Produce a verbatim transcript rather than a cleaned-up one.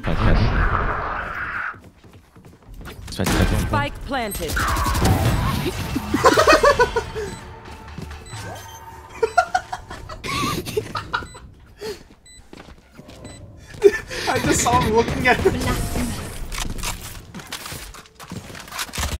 Spike planted. I just saw him looking at him.